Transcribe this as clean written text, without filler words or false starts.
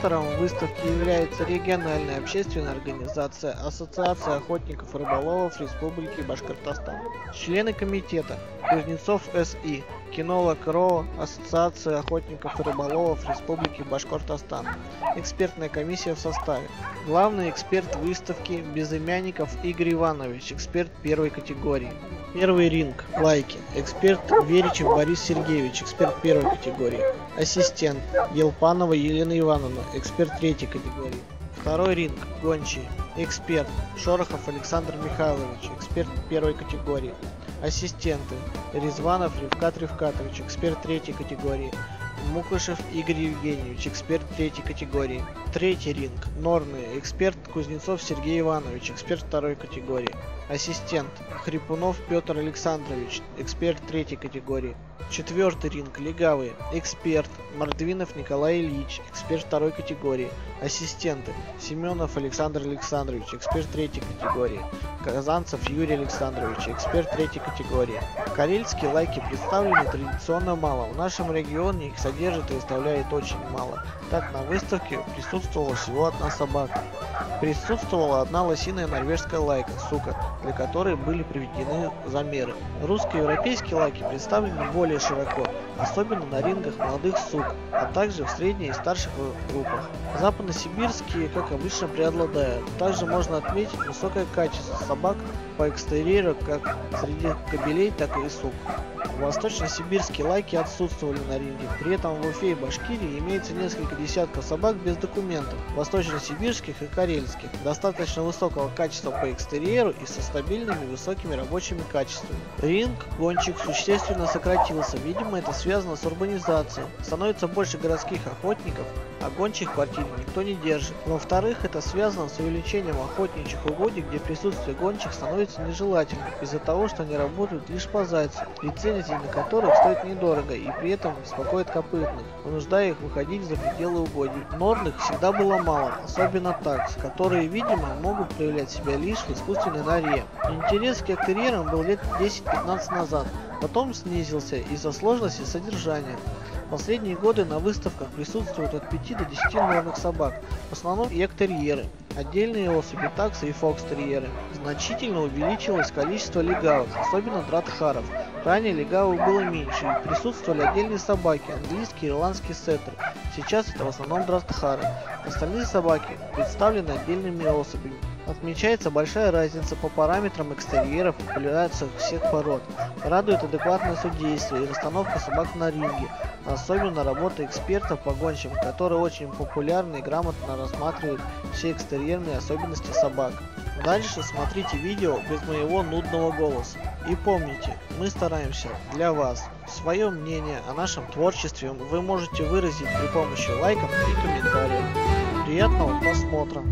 Организатором выставки является региональная общественная организация Ассоциация охотников и рыболовов Республики Башкортостан. Члены комитета: Кузнецов С.И., кинолог РО Ассоциация охотников и рыболовов Республики Башкортостан. Экспертная комиссия в составе: главный эксперт выставки Безымянников Игорь Иванович, эксперт первой категории. Первый ринг. Лайки. Эксперт Веричев Борис Сергеевич, эксперт первой категории. Ассистент Елпанова Елена Ивановна, эксперт третьей категории. Второй ринг. Гончие. Эксперт Шорохов Александр Михайлович, эксперт первой категории. Ассистенты: Резванов Ревкат Ревкатович, эксперт третьей категории. Мукышев Игорь Евгеньевич, эксперт третьей категории. Третий ринг. Норны. Эксперт Кузнецов Сергей Иванович, эксперт второй категории. Ассистент Хрипунов Петр Александрович, эксперт третьей категории. Четвертый ринг. Легавые. Эксперт Мордвинов Николай Ильич, эксперт второй категории. Ассистенты: Семенов Александр Александрович, эксперт третьей категории. Казанцев Юрий Александрович, эксперт третьей категории. Карельские лайки представлены традиционно мало. В нашем регионе их содержит и выставляет очень мало. Так, на выставке присутствовала всего одна собака. Присутствовала одна лосиная норвежская лайка, сука, для которой были проведены замеры. Русско-европейские лайки представлены более широко, особенно на рингах молодых сук, а также в средней и старших группах. Западносибирские, как обычно, преобладают. Также можно отметить высокое качество собак по экстерьеру как среди кобелей, так и сук. Восточно-сибирские лайки отсутствовали на ринге, при этом в Уфе и Башкирии имеется несколько десятков собак без документов, восточно-сибирских и карельских, достаточно высокого качества по экстерьеру и со стабильными высокими рабочими качествами. Ринг гонщик существенно сократился, видимо это связано с урбанизацией, становится больше городских охотников, а гончих в квартире никто не держит. Во-вторых, это связано с увеличением охотничьих угодий, где присутствие гончих становится нежелательным, из-за того, что они работают лишь по зайцу, лицензии на которых стоит недорого и при этом беспокоит копытных, вынуждая их выходить за пределы угодий. Норных всегда было мало, особенно такс, которые, видимо, могут проявлять себя лишь в искусственной норе. Интерес к экстерьерам был лет 10-15 назад, потом снизился из-за сложности содержания. В последние годы на выставках присутствуют от 5 до 10 норных собак, в основном экстерьеры, отдельные особи таксы и фокстерьеры. Значительно увеличилось количество легавых, особенно дратхаров. Ранее легавых было меньше и присутствовали отдельные собаки, английские и ирландские сеттеры. Сейчас это в основном дратхары. Остальные собаки представлены отдельными особями. Отмечается большая разница по параметрам экстерьеров и популяциях всех пород. Радует адекватное судействие и расстановка собак на ринге, особенно работа экспертов по гонщикам, которые очень популярны и грамотно рассматривают все экстерьерные особенности собак. Дальше смотрите видео без моего нудного голоса. И помните, мы стараемся для вас. Свое мнение о нашем творчестве вы можете выразить при помощи лайков и комментариев. Приятного просмотра!